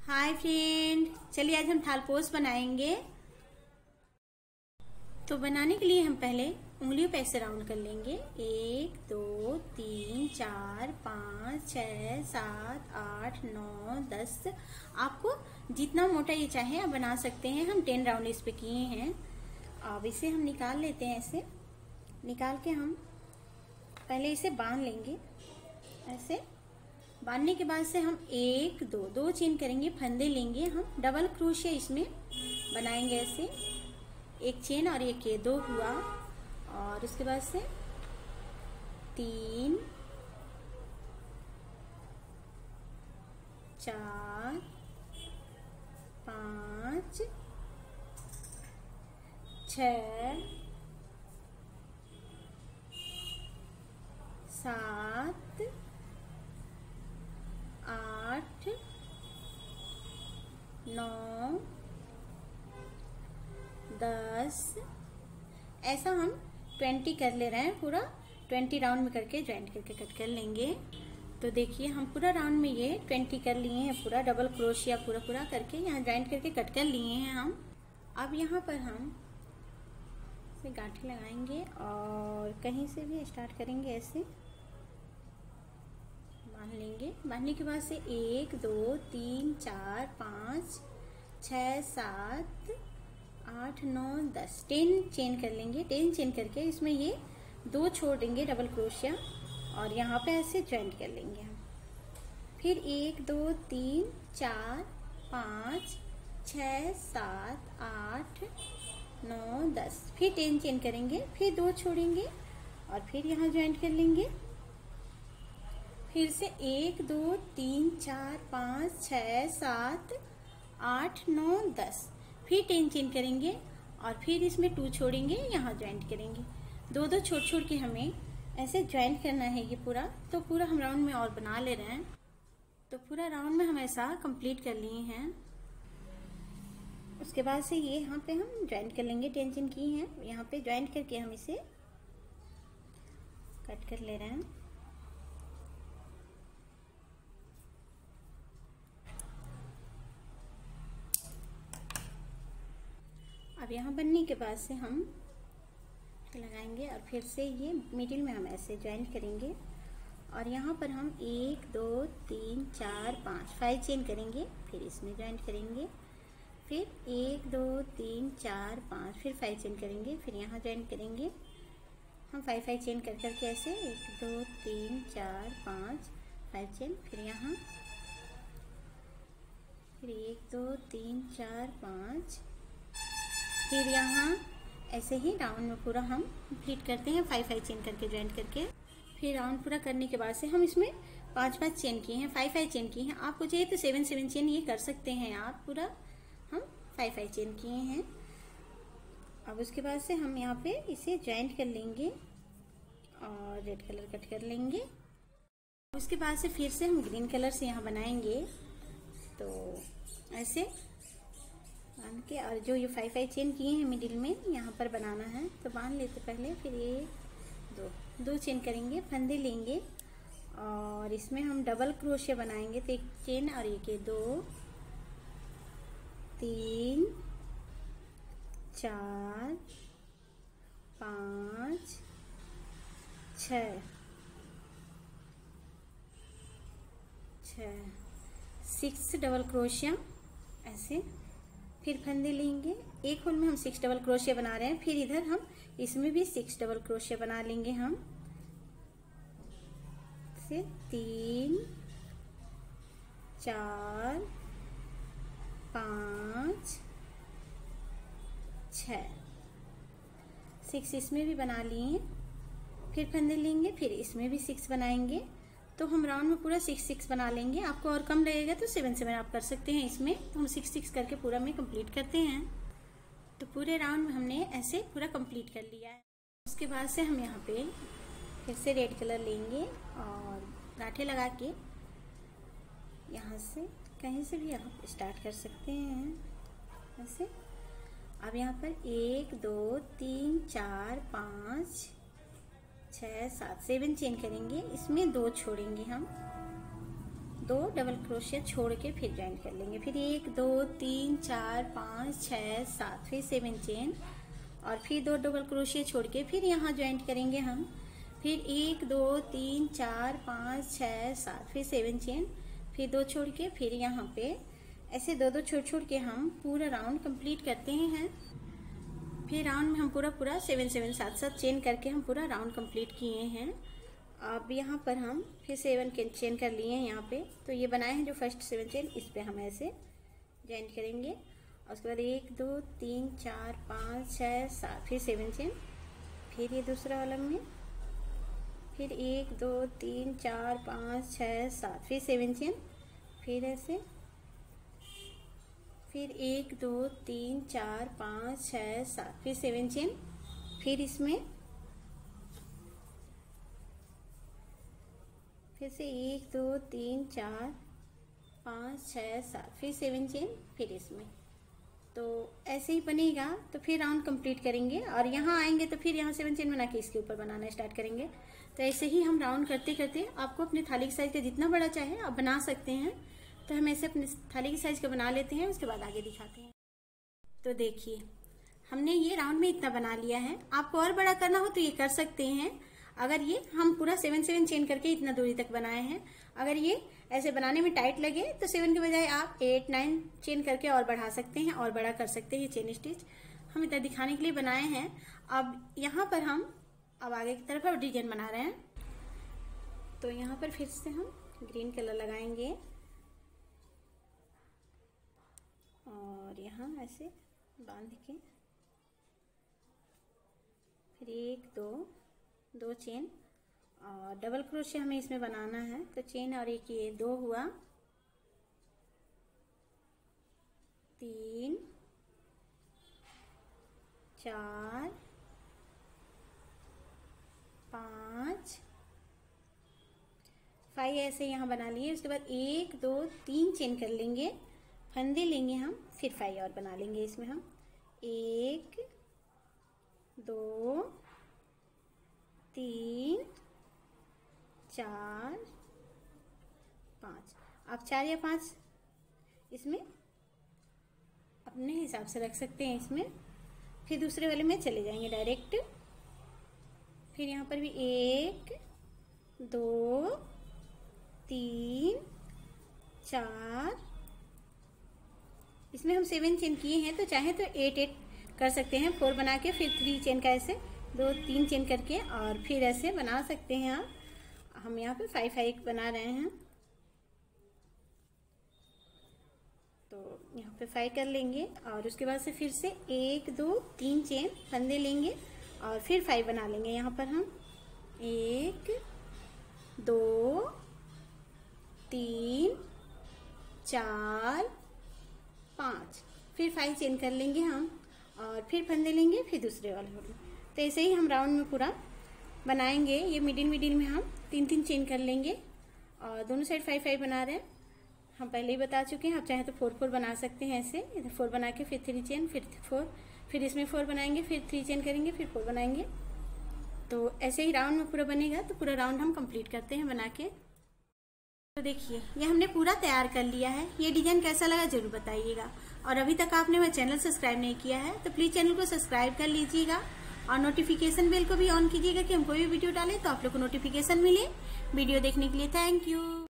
Hi friend, चलिए आज हम थालपोस बनाएंगे। तो बनाने के लिए हम पहले उंगलियों पे ऐसे राउंड कर लेंगे। 1 2 3 4 5 6 7 8 9 10। आपको जितना मोटा ये चाहे आप बना सकते हैं। हम 10 राउंड इस पे किए हैं। अब इसे हम निकाल लेते हैं। ऐसे निकाल के हम पहले इसे बांध लेंगे। ऐसे बांधने के बाद से हम 1 2 2 चेन करेंगे, फंदे लेंगे, हम डबल क्रोशिया इसमें बनाएंगे। ऐसे एक चेन और एक ये 2 हुआ। और उसके बाद से 3 4 5 6 7 8 9 10। ऐसा हम 20 कर ले रहे हैं। पूरा 20 राउंड में करके ज्वाइंट करके कट कर लेंगे। तो देखिए हम पूरा राउंड में ये 20 कर लिए हैं। पूरा डबल क्रोशिया पूरा करके यहाँ ज्वाइंट करके कट कर लिए हैं हम। अब यहाँ पर हम इसे गांठें लगाएंगे और कहीं से भी स्टार्ट करेंगे। ऐसे बांध लेंगे। बांधने के बाद से 1 2 3 4 5 6 7 8 9 10 10 चेन कर लेंगे। 10 चेन करके इसमें ये 2 छोड़ देंगे डबल क्रोशिया और यहाँ पे ऐसे ज्वाइंट कर लेंगे हम। फिर 1 2 3 4 5 6 7 8 9 10 फिर 10 चेन करेंगे, फिर 2 छोड़ेंगे और फिर यहाँ ज्वाइंट कर लेंगे। फिर से 1 2 3 4 5 6 7 8 9 10 फिर 10 चेन करेंगे और फिर इसमें 2 छोड़ेंगे, यहाँ ज्वाइंट करेंगे। 2 छोड़ के हमें ऐसे ज्वाइंट करना है ये पूरा। तो पूरा हम राउंड में और बना ले रहे हैं। तो पूरा राउंड में हम ऐसा कंप्लीट कर लिए हैं। उसके बाद से ये यहाँ पे हम ज्वाइंट कर लेंगे। 10 चेन की हैं, यहाँ पे ज्वाइंट करके हम इसे कट कर ले रहे हैं। अब यहाँ बनने के बाद से हम लगाएंगे और फिर से ये मिडिल में हम ऐसे ज्वाइंट करेंगे और यहाँ पर हम 1 2 3 4 5 चेन करेंगे, फिर इसमें ज्वाइंट करेंगे। फिर 1 2 3 4 5 फिर 5 चेन करेंगे, फिर यहाँ ज्वाइंट करेंगे। हम 5 चेन कर करके ऐसे 1 2 3 4 5 चेन, फिर यहाँ फिर 1 2 3 4 5 फिर यहाँ ऐसे ही राउंड में पूरा हम कंप्लीट करते हैं। 5 चेन करके ज्वाइंट करके फिर राउंड पूरा करने के बाद से हम इसमें 5 चेन किए हैं, 5 चेन किए हैं। आपको चाहिए तो 7 चेन ये कर सकते हैं आप। पूरा हम 5 चेन किए हैं। अब उसके बाद से हम यहाँ पे इसे ज्वाइंट कर लेंगे और रेड कलर कट कर लेंगे। उसके बाद से फिर से हम ग्रीन कलर से यहाँ बनाएंगे। तो ऐसे बांध के और जो ये 5 चेन किए हैं मिडिल में यहाँ पर बनाना है। तो बांध लेते पहले, फिर ये 2 चेन करेंगे, फंदे लेंगे और इसमें हम डबल क्रोशिया बनाएंगे। तो 1 चेन और एक 2 3 4 5 6 डबल क्रोशिया ऐसे। फिर फंदे लेंगे। एक होल में हम 6 डबल क्रोशिया बना रहे हैं। फिर इधर हम इसमें भी 6 डबल क्रोशिया बना लेंगे हम। से 3 4 5 6 इसमें भी बना लिए। फिर फंदे लेंगे, फिर इसमें भी 6 बनाएंगे। तो हम राउंड में पूरा 6 बना लेंगे। आपको और कम लगेगा तो 7 आप कर सकते हैं इसमें। तो हम 6 करके पूरा में कंप्लीट करते हैं। तो पूरे राउंड में हमने ऐसे पूरा कंप्लीट कर लिया है। उसके बाद से हम यहाँ पे फिर से रेड कलर लेंगे और गांठें लगा के यहाँ से कहीं से भी आप स्टार्ट कर सकते हैं ऐसे। अब यहाँ पर 1 2 3 4 5 6 7 7 चेन करेंगे। इसमें 2 छोड़ेंगे हम, 2 डबल क्रोशिया छोड़ के फिर ज्वाइंट कर लेंगे। फिर 1 2 3 4 5 6 7, फिर 7 चेन और फिर 2 डबल क्रोशिया छोड़ के फिर यहाँ ज्वाइंट करेंगे हम। फिर 1 2 3 4 5 6 7, फिर 7 चेन, फिर 2 छोड़ के फिर यहाँ पे ऐसे 2 छोड़ के हम पूरा राउंड कंप्लीट करते हैं। फिर राउंड में हम पूरा 7 7 चेन करके हम पूरा राउंड कंप्लीट किए हैं। अब यहाँ पर हम फिर 7 चेन कर लिए हैं यहाँ पे। तो ये बनाए हैं जो फर्स्ट 7 चेन, इस पे हम ऐसे ज्वाइंट करेंगे और उसके बाद 1 2 3 4 5 6 7, फिर 7 चेन, फिर ये दूसरा वाला में फिर 1 2 3 4 5 6 7, फिर 7 चेन, फिर ऐसे फिर 1 2 3 4 5 6 7, फिर 7 चेन, फिर इसमें फिर से 1 2 3 4 5 6 7, फिर 7 चेन, फिर इसमें। तो ऐसे ही बनेगा। तो फिर राउंड कंप्लीट करेंगे और यहाँ आएंगे तो फिर यहाँ 7 चेन बना के इसके ऊपर बनाना स्टार्ट करेंगे। तो ऐसे ही हम राउंड करते करते आपको अपने थाली की साइज का जितना बड़ा चाहे आप बना सकते हैं। तो हम ऐसे अपने थाली की साइज का बना लेते हैं, उसके बाद आगे दिखाते हैं। तो देखिए हमने ये राउंड में इतना बना लिया है। आपको और बड़ा करना हो तो ये कर सकते हैं। अगर ये हम पूरा 7 चेन करके इतना दूरी तक बनाए हैं, अगर ये ऐसे बनाने में टाइट लगे तो 7 के बजाय आप 8 9 चेन करके और बढ़ा सकते हैं और बड़ा कर सकते हैं। ये चेन स्टिच हम इतना दिखाने के लिए बनाए हैं। अब यहाँ पर हम अब आगे की तरफ डिजाइन बना रहे हैं। तो यहाँ पर फिर से हम ग्रीन कलर लगाएंगे और यहाँ ऐसे बांध के फिर 1 2 चेन और डबल क्रोशिया हमें इसमें बनाना है। तो चेन और एक ये 2 हुआ, 3 4 5 5 ऐसे यहाँ बना लिए। उसके बाद 1 2 3 चेन कर लेंगे, फंदे लेंगे हम, फिर 5 और बना लेंगे इसमें हम। 1 2 3 4 5। आप 4 या 5 इसमें अपने हिसाब से रख सकते हैं इसमें। फिर दूसरे वाले में चले जाएंगे डायरेक्ट। फिर यहाँ पर भी 1 2 3 4, इसमें हम 7 चेन किए हैं तो चाहे तो 8 कर सकते हैं। 4 बना के फिर 3 चेन का ऐसे 2 3 चेन करके और फिर ऐसे बना सकते हैं आप। हम यहाँ पे 5 बना रहे हैं। तो यहाँ पे 5 कर लेंगे और उसके बाद से फिर से 1 2 3 चेन फंदे लेंगे और फिर 5 बना लेंगे। यहाँ पर हम 1 2 3 4 5, फिर 5 चेन कर लेंगे हम और फिर फंदे लेंगे, फिर दूसरे वाले में। तो ऐसे ही हम राउंड में पूरा बनाएंगे। ये मिडिल में हम 3 चेन कर लेंगे और दोनों साइड 5 बना रहे हैं। हम पहले ही बता चुके हैं। आप चाहे तो 4 बना सकते हैं ऐसे। इधर 4 बना के फिर 3 चेन, फिर 4, फिर इसमें 4 बनाएंगे, फिर 3 चेन करेंगे, फिर 4 बनाएंगे। तो ऐसे ही राउंड में पूरा बनेगा। तो पूरा राउंड हम कंप्लीट करते हैं बना के। तो देखिए ये हमने पूरा तैयार कर लिया है। ये डिजाइन कैसा लगा जरूर बताइएगा। और अभी तक आपने मेरा चैनल सब्सक्राइब नहीं किया है तो प्लीज चैनल को सब्सक्राइब कर लीजिएगा और नोटिफिकेशन बेल को भी ऑन कीजिएगा कि हम कोई भी वीडियो डालें तो आप लोग को नोटिफिकेशन मिले। वीडियो देखने के लिए थैंक यू।